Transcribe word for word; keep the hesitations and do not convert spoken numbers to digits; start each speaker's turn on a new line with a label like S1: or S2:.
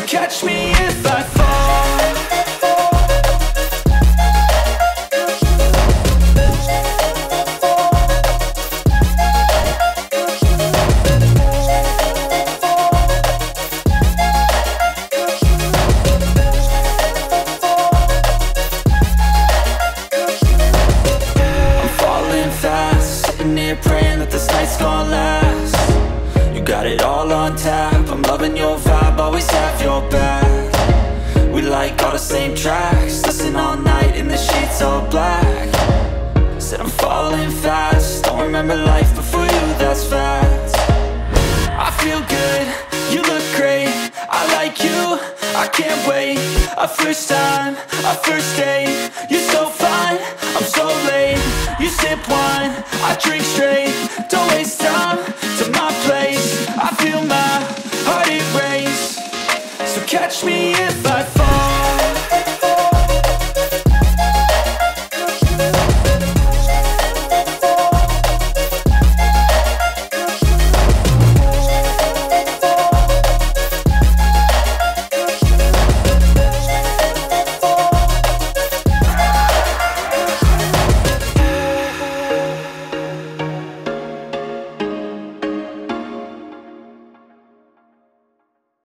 S1: catch me if I fall. I'm falling fast, sitting here praying that this night's gonna last. You got it all on tap, I'm loving your vibe, always have your back. We like all the same tracks, listen all night in the sheets all black. Said I'm falling fast, don't remember life before you, that's fact. I feel good, you look great, I like you, I can't wait. A first time, a first date, you're so fine, I'm so late. You sip wine, I drink straight, don't waste time to my place. I feel my heart erase, so catch me if I fall.